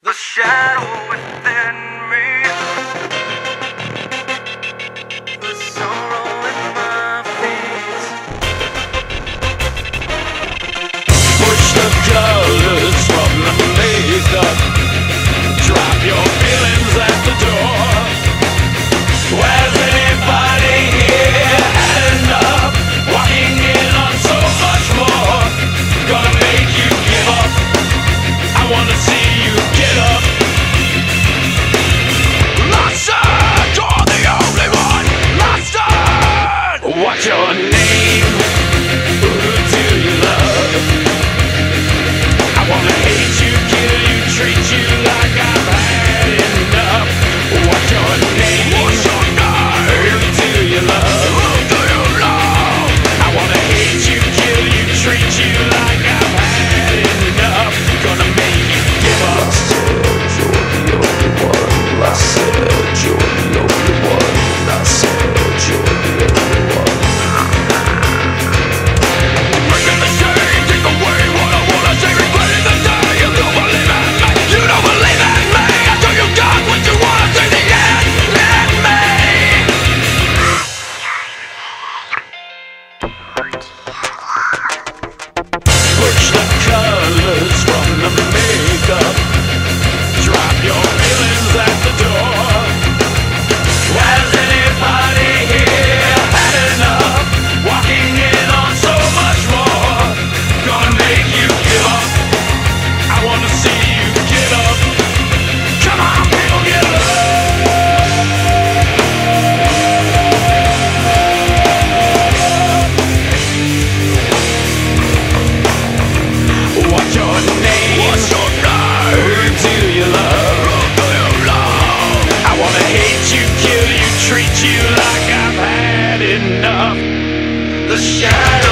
the shadow within me, the sorrow in my feet. Push the colors from the makeup, drop your feelings at the door. Has anybody here had enough? Walking in on so much more, gonna make you give up. I wanna see you get up. Listen, you're the only one. Listen. What's your name? Who do you love? I wanna hate you, kill you, treat you like I've had enough. What's your name? What's your name? Who do you love? Who do you love? I wanna hate you, kill you, treat you like I've had enough. Gonna make you give up. I said you're the only one. I said you're the only one. Breaking the chain, take away what I wanna say. Regretting the day you don't believe in me. You don't believe in me until you got what you wanna see. The end in me. Push the colors from the makeup, drop your feelings at the door. Has anybody here had enough? Walking in on so much more, gonna make you give up. I wanna see you get up. Come on, people, get up. What's your name? What's your name? Who do you love? Who do you love? I wanna hate you, kill you, treat you like I've had enough. The shadow